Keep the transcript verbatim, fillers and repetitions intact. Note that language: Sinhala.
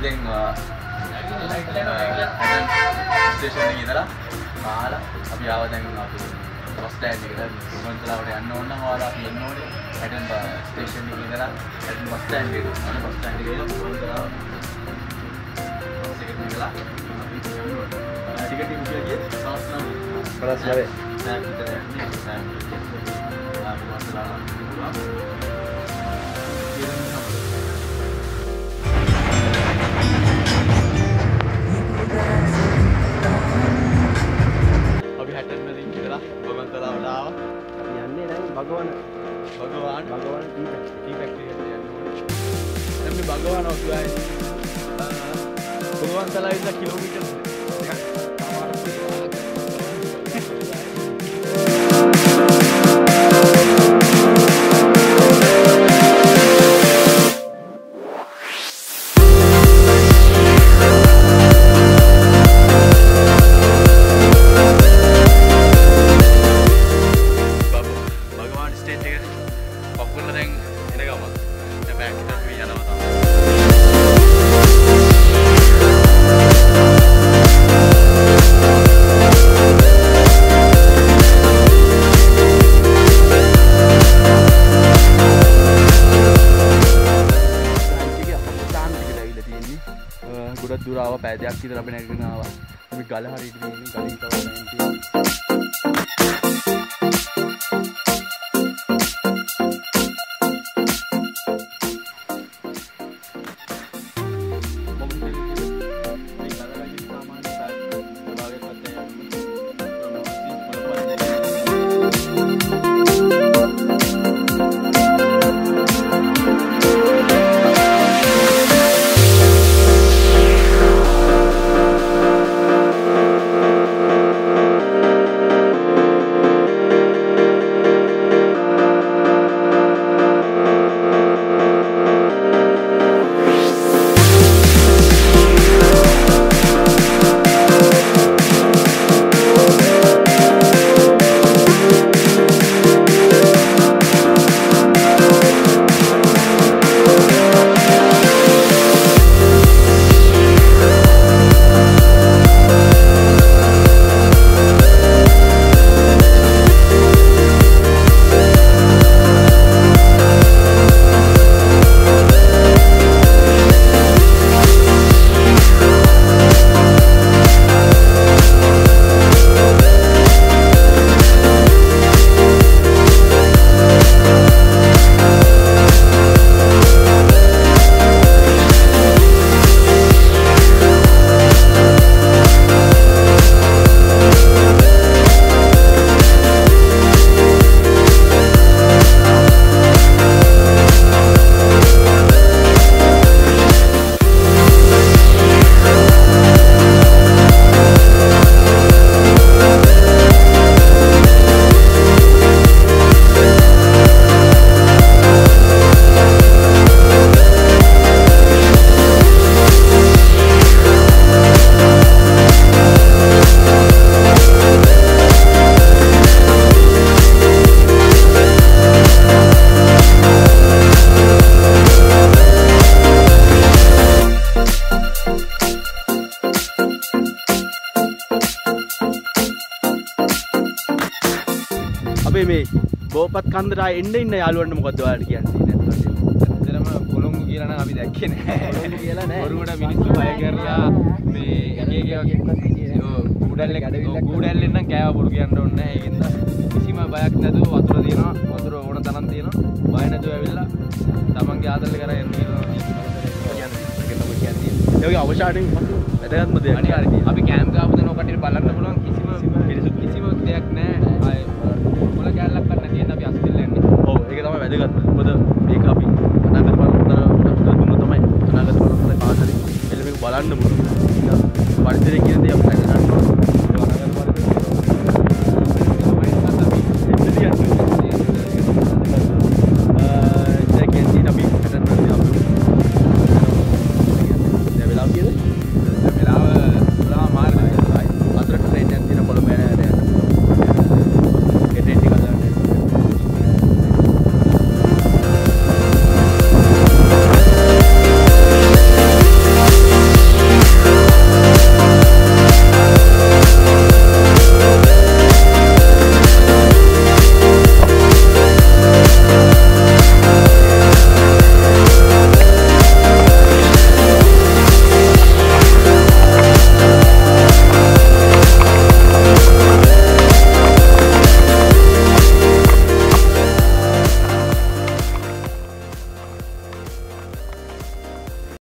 දැන් ස්ටේෂන් එකේ ඉඳලා කාලා අපි ආව දැන් අපි බස් ස්ටෑන්ඩ් එකට ගොන්තලාවට යන්න ඕන නම් ඔයාලා අපි එන්න ඕනේ. හැටන් ස්ටේෂන් එකේ ඉඳලා හැටන් බස් ස්ටෑන්ඩ් එකට යන්න බස් ස්ටෑන්ඩ් එකේ ඉඳලා ගොන්තලාව බස් එකේ ඉඳලා අපි යන්න ඕනේ. ටිකට් එක ගියේ පස් නම. පස් නම. දැන් විතර යන්නේ දැන් අපි ගොන්තලාව भगवान भगवान भगवान टी टी फैक्ट्री है हमने भगवान और हुआ है भगवान तला इतना किलोमीटर ගොඩක් දුර ආවා පැයක් විතර අපි නැගගෙන ආවා. අපි ගල හරියට ගිහින් ගලින් තමයි මේ බෝපත් කන්දට එන්න ඉන්න යාළුවන්ට මොකද්ද ඔයාලට කියන්නේ නැත්නම් ඇත්තටම පොළොංගු කියලා නම් අපි දැක්කේ නැහැ. පොළොංගු කියලා නැහැ. වරුවට මිනිස්සු බය කරලා මේ එක එක වගේ ගූඩල් එක ගූඩල්ෙන් නම් කෑව බොරු කියන්න ඕනේ නැහැ. ඒකෙන්ද කිසිම බයක් නැතුව වතුර තියෙනවා. වතුර ඕන තරම් තියෙනවා. බය නැතුව ඇවිල්ලා තමන්ගේ ආදරේ කරා යන්න කියනවා. කියන්නේ ඒක තමයි කියන්නේ. ඒ වගේ අවශාණයෙන් වැදගත්ම දෙයක්. අනිත් හරියි. අපි කැම්ප් ගාපු දෙන ඔකට බලන්න පුළුවන් කිසිම කිසිම දෙයක් නැහැ. ආයේ මොළ කැලලක් ගන්න තියෙන අපි අස්තිල් යන්නේ. ඔව් ඒක තමයි වැදගත්ම. මොකද මේක අපි අනාගත බලතර දුන්න තමයි අනාගත බලතර කාටරි එළ මේක බලන්න පුළුවන්. පරිසරයේ කියන දේ